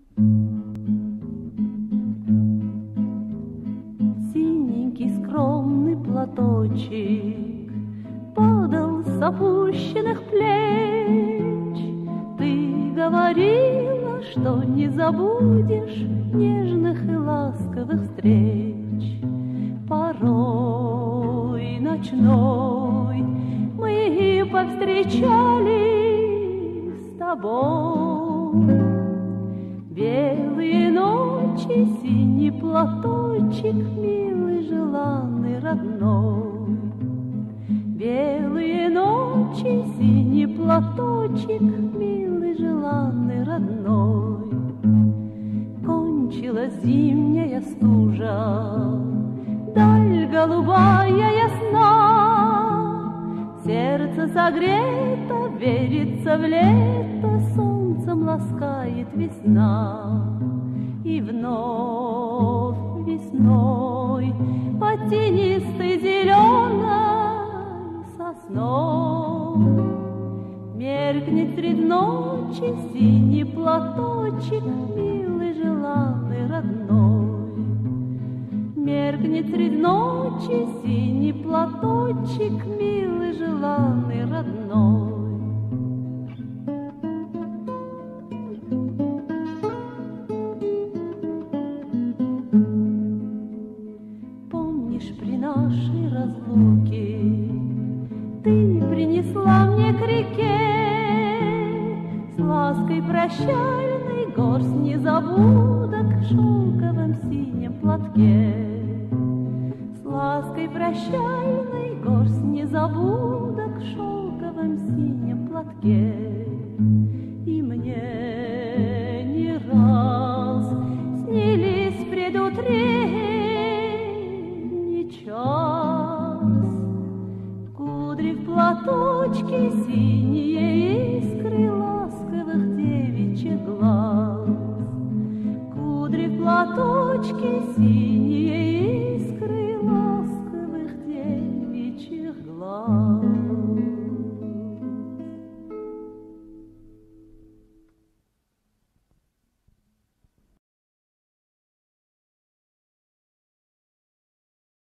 Синенький скромный платочек падал с опущенных плеч. Ты говорила, что не забудешь нежных и ласковых встреч. Порой ночной мы повстречались с тобой. Белые ночи, синий платочек, милый, желанный, родной. Белые ночи, синий платочек, милый, желанный, родной. Кончилась зимняя стужа, даль голубая ясна. Сердце согрето, верится в лето, солнцем ласкает весна. И вновь весной под тенистой зеленой сосной меркнет средь ночи синий платочек, милый, желанный, родной. Меркнет средь ночи синий платочек, милый, желанный, родной. Помнишь, при нашей разлуке ты принесла мне к реке с лаской прощальной горсть незабудок в шелковом синем платке. С лаской прощальной горсть незабудок в шелковом синем платке. И мне не раз снились предутренний час. Кудри в платочке, синие искры ласковых девичьих глаз. Кудри в платочке, синие